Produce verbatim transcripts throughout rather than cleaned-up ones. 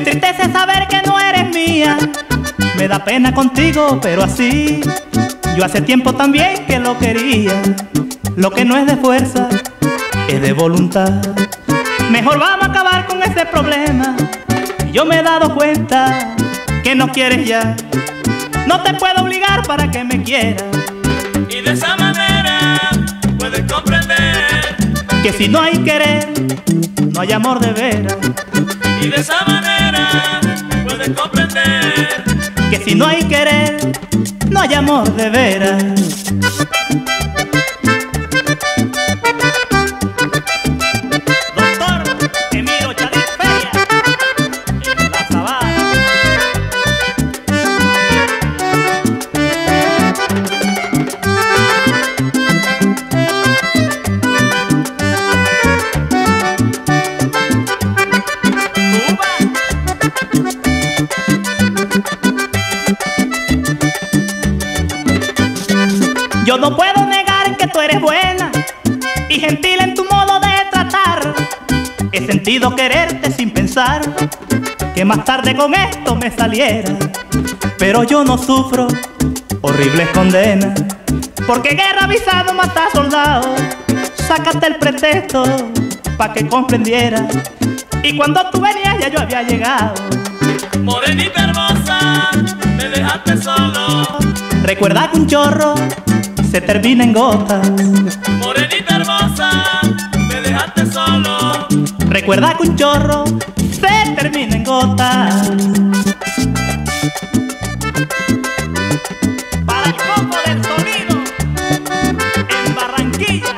entristece saber que no eres mía. Me da pena contigo, pero así. Yo hace tiempo también que lo quería. Lo que no es de fuerza, es de voluntad. Mejor vamos a acabar con ese problema. Yo me he dado cuenta que no quieres ya. No te puedo obligar para que me quieras. Y de esa manera puedes comprender que si no hay querer, no hay amor de veras. Y de esa manera puedes comprender que si no hay querer, no hay amor de veras. Doctor Emilio Chadí Feria, en La Sabana. Yo no puedo negar que tú eres buena y gentil en tu modo de tratar. He sentido quererte sin pensar que más tarde con esto me saliera. Pero yo no sufro horribles condenas, porque guerra avisado mata soldados. Sácate el pretexto pa' que comprendiera. Y cuando tú venías ya yo había llegado. Morenita hermosa, me dejaste solo. Recuerda que un chorro se termina en gotas. Morenita hermosa, me dejaste solo. Recuerda que un chorro se termina en gotas. Para el combo del sonido en Barranquilla.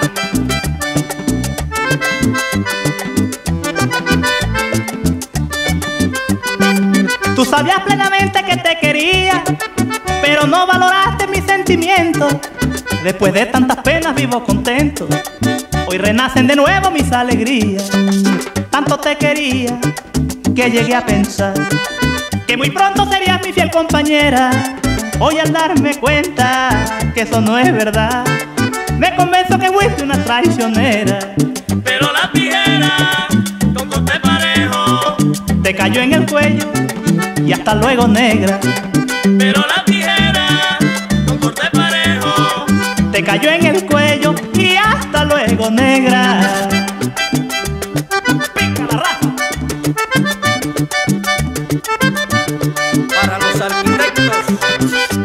Tú sabías plenamente que te quería, pero no valoraste mis sentimientos. Después de tantas penas vivo contento. Hoy renacen de nuevo mis alegrías. Tanto te quería que llegué a pensar que muy pronto serías mi fiel compañera. Hoy al darme cuenta que eso no es verdad, me convenzo que fuiste una traicionera. Pero la tijera con corte parejo te cayó en el cuello y hasta luego, negra. Pero la tijera con corte parejo te cayó en el cuello y hasta luego, negra. Pica la raza. Para los arquitectos